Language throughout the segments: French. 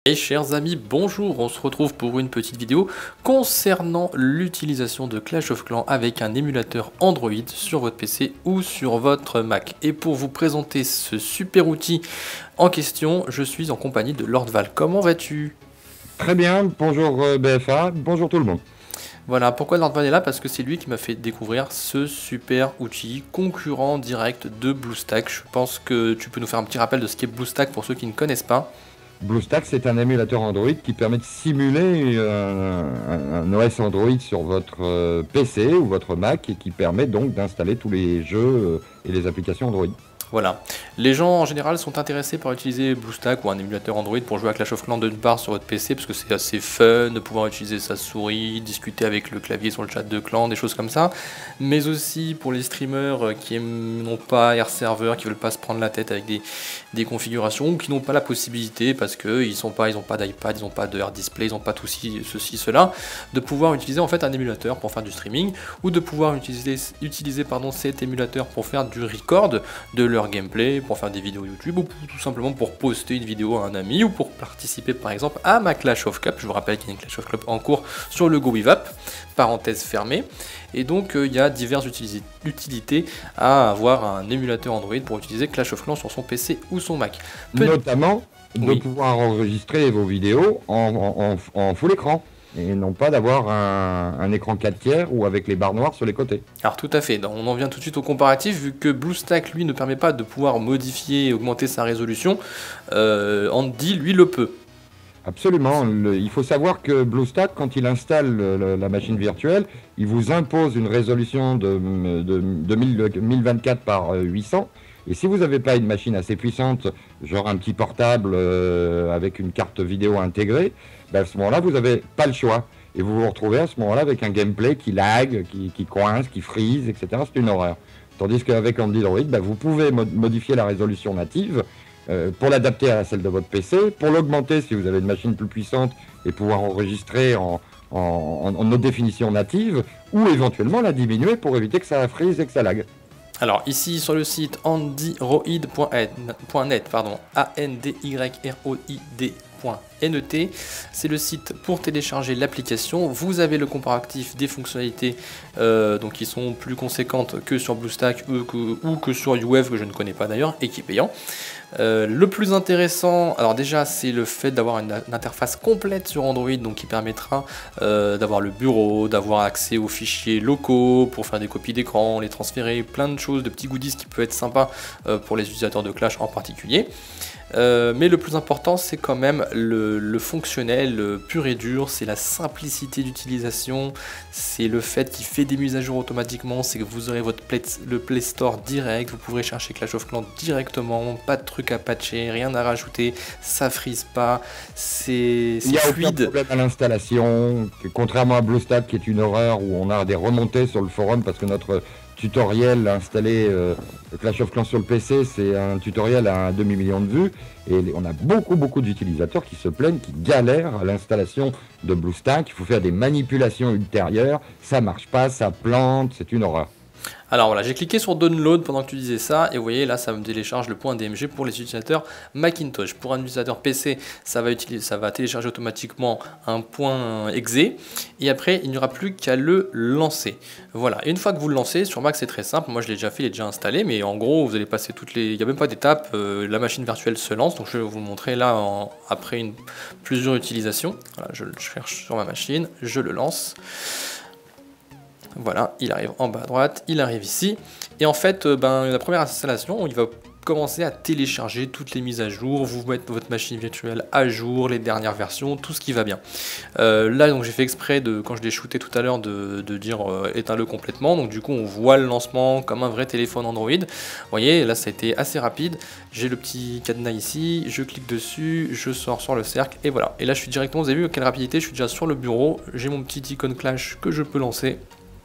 Et chers amis, bonjour, on se retrouve pour une petite vidéo concernant l'utilisation de Clash of Clans avec un émulateur Android sur votre PC ou sur votre Mac. Et pour vous présenter ce super outil en question, je suis en compagnie de Lord Val. Comment vas-tu? Très bien, bonjour BFA, bonjour tout le monde. Voilà, pourquoi Lord Val est là? Parce que c'est lui qui m'a fait découvrir ce super outil concurrent direct de BlueStack. Je pense que tu peux nous faire un petit rappel de ce qu'est BlueStack pour ceux qui ne connaissent pas. BlueStacks, c'est un émulateur Android qui permet de simuler un OS Android sur votre PC ou votre Mac et qui permet donc d'installer tous les jeux et les applications Android. Voilà. Les gens en général sont intéressés par utiliser BlueStack ou un émulateur Android pour jouer à Clash of Clans d'une part sur votre PC parce que c'est assez fun de pouvoir utiliser sa souris, discuter avec le clavier sur le chat de clan, des choses comme ça. Mais aussi pour les streamers qui n'ont pas Air Server, qui veulent pas se prendre la tête avec des configurations ou qui n'ont pas la possibilité parce qu'ils n'ont pas d'iPad, ils n'ont pas de Air Display, ils n'ont pas tout cela, de pouvoir utiliser en fait un émulateur pour faire du streaming ou de pouvoir utiliser cet émulateur pour faire du record de leur gameplay, pour faire des vidéos YouTube ou tout simplement pour poster une vidéo à un ami ou pour participer par exemple à ma Clash of Cup. Je vous rappelle qu'il y a une Clash of Cup en cours sur le GoWithUp, parenthèse fermée. Et donc il y a diverses utilités à avoir un émulateur Android pour utiliser Clash of Clans sur son PC ou son Mac. Notamment de Oui. pouvoir enregistrer vos vidéos en full écran et non pas d'avoir un écran 4 tiers ou avec les barres noires sur les côtés. Alors tout à fait, on en vient tout de suite au comparatif, vu que BlueStack lui ne permet pas de pouvoir modifier et augmenter sa résolution, Andy lui le peut. Absolument. Il faut savoir que BlueStack, quand il installe la machine virtuelle, il vous impose une résolution de 1024 par 800. Et si vous n'avez pas une machine assez puissante, genre un petit portable avec une carte vidéo intégrée, ben à ce moment-là, vous n'avez pas le choix. Et vous vous retrouvez à ce moment-là avec un gameplay qui lag, qui coince, qui freeze, etc. C'est une horreur. Tandis qu'avec Android, ben vous pouvez modifier la résolution native pour l'adapter à celle de votre PC, pour l'augmenter si vous avez une machine plus puissante et pouvoir enregistrer en haute définition native, ou éventuellement la diminuer pour éviter que ça freeze et que ça lag. Alors ici sur le site andyroid.net, ANDYROID.net, c'est le site pour télécharger l'application. Vous avez le comparatif des fonctionnalités donc qui sont plus conséquentes que sur BlueStack ou que sur UWeb, que je ne connais pas d'ailleurs, et qui est payant. Le plus intéressant, alors déjà c'est le fait d'avoir une interface complète sur Android, donc qui permettra d'avoir le bureau, d'avoir accès aux fichiers locaux pour faire des copies d'écran, les transférer, plein de choses, de petits goodies qui peuvent être sympas pour les utilisateurs de Clash en particulier. Mais le plus important, c'est quand même le fonctionnel pur et dur, c'est la simplicité d'utilisation, c'est le fait qu'il fait des mises à jour automatiquement, c'est que vous aurez le Play Store direct, vous pourrez chercher Clash of Clans directement, pas de trucs à patcher, rien à rajouter, ça frise pas, c'est Il n'y a aucun fluide. problème à l'installation, contrairement à BlueStack qui est une horreur où on a des remontées sur le forum parce que notre tutoriel installé Clash of Clans sur le PC, c'est un tutoriel à un demi-million de vues et on a beaucoup d'utilisateurs qui se plaignent, qui galèrent à l'installation de BlueStack. Il faut faire des manipulations ultérieures, ça marche pas, ça plante, c'est une horreur. Alors voilà, j'ai cliqué sur Download pendant que tu disais ça, et vous voyez là ça me télécharge le point DMG pour les utilisateurs Macintosh. Pour un utilisateur PC, ça va télécharger automatiquement un point exe, et après il n'y aura plus qu'à le lancer. Voilà, et une fois que vous le lancez, sur Mac c'est très simple, moi je l'ai déjà fait, il est déjà installé, mais en gros vous allez passer il n'y a même pas d'étape, la machine virtuelle se lance, donc je vais vous montrer là après plusieurs utilisations. Voilà, je le cherche sur ma machine, je le lance. Voilà, il arrive en bas à droite, il arrive ici. Et en fait, la première installation, il va commencer à télécharger toutes les mises à jour, vous mettre votre machine virtuelle à jour, les dernières versions, tout ce qui va bien. Là, donc j'ai fait exprès, quand je l'ai shooté tout à l'heure, de dire éteins-le complètement. Donc du coup, on voit le lancement comme un vrai téléphone Android. Vous voyez, là, ça a été assez rapide. J'ai le petit cadenas ici, je clique dessus, je sors sur le cercle, et voilà. Et là, je suis directement, vous avez vu quelle rapidité, je suis déjà sur le bureau, j'ai mon petit icône Clash que je peux lancer.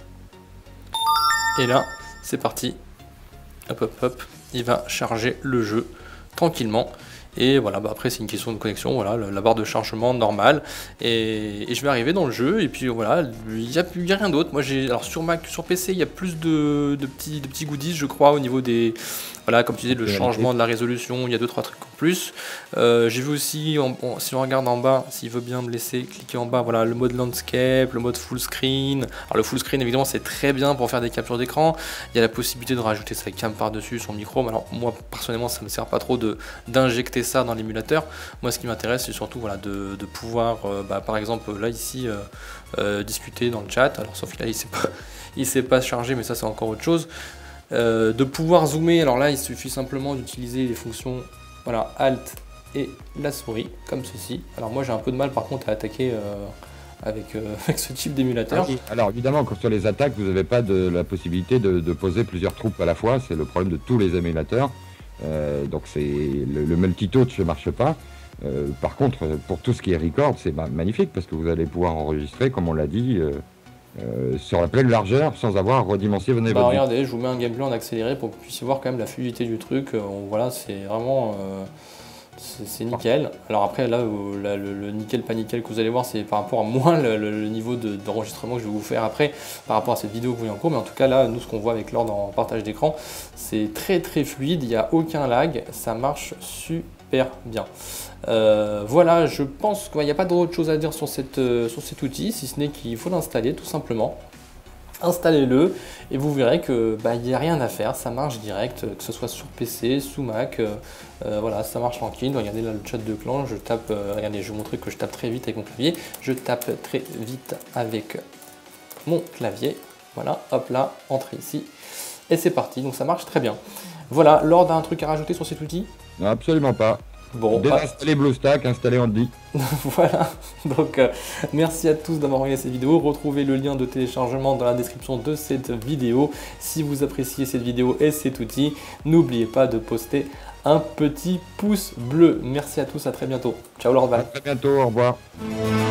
Et là, c'est parti. Hop, il va charger le jeu tranquillement. Et voilà, bah après c'est une question de connexion, voilà, la barre de chargement normale. Et je vais arriver dans le jeu, et puis voilà, il n'y a rien d'autre. Moi alors sur Mac, sur PC, il y a plus de petits goodies, je crois, au niveau des... Voilà, comme tu disais, le changement de la résolution, il y a 2-3 trucs en plus. J'ai vu aussi, si on regarde en bas, s'il veut bien me laisser cliquer en bas, voilà, le mode landscape, le mode full screen. Alors le full screen, évidemment, c'est très bien pour faire des captures d'écran. Il y a la possibilité de rajouter sa cam par-dessus, son micro. Mais alors moi, personnellement, ça ne me sert pas trop d'injecter ça dans l'émulateur. Moi, ce qui m'intéresse, c'est surtout voilà, de pouvoir, par exemple, là, ici, discuter dans le chat. Alors, sauf que là, il sait pas se charger, mais ça, c'est encore autre chose. De pouvoir zoomer, alors là il suffit simplement d'utiliser les fonctions, voilà, Alt et la souris, comme ceci. Alors moi j'ai un peu de mal par contre à attaquer avec ce type d'émulateur. Ah oui. Alors évidemment, quand sur les attaques, vous n'avez pas la possibilité de poser plusieurs troupes à la fois, c'est le problème de tous les émulateurs. Donc le multitouch ne marche pas. Par contre, pour tout ce qui est record, c'est magnifique parce que vous allez pouvoir enregistrer, comme on l'a dit, sur la pleine largeur sans avoir redimensionné votre regardez, je vous mets un gameplay en accéléré pour que vous puissiez voir quand même la fluidité du truc. Voilà, c'est vraiment c'est nickel. Alors après là, le nickel pas nickel que vous allez voir, c'est par rapport à moi le niveau d'enregistrement que je vais vous faire après par rapport à cette vidéo que vous voyez en cours. Mais en tout cas là, nous ce qu'on voit avec l'ordre en partage d'écran, c'est très fluide, il n'y a aucun lag, ça marche super bien. Voilà, je pense qu'il n'y a pas d'autre chose à dire sur cet outil, si ce n'est qu'il faut l'installer tout simplement. Installez-le et vous verrez que il n'y a rien à faire, ça marche direct, que ce soit sur PC, sous Mac, voilà, ça marche tranquille. Regardez là le chat de clan, je tape, regardez, je vais vous montrer que je tape très vite avec mon clavier, je tape très vite avec mon clavier, voilà, hop là, entrée ici, et c'est parti, donc ça marche très bien. Voilà, Lord a un truc à rajouter sur cet outil? Non, absolument pas. Bon, désinstaller BlueStack, installer Andy. Voilà, donc merci à tous d'avoir regardé cette vidéo. Retrouvez le lien de téléchargement dans la description de cette vidéo. Si vous appréciez cette vidéo et cet outil, n'oubliez pas de poster un petit pouce bleu. Merci à tous, à très bientôt. Ciao Lord Val. À très bientôt, au revoir.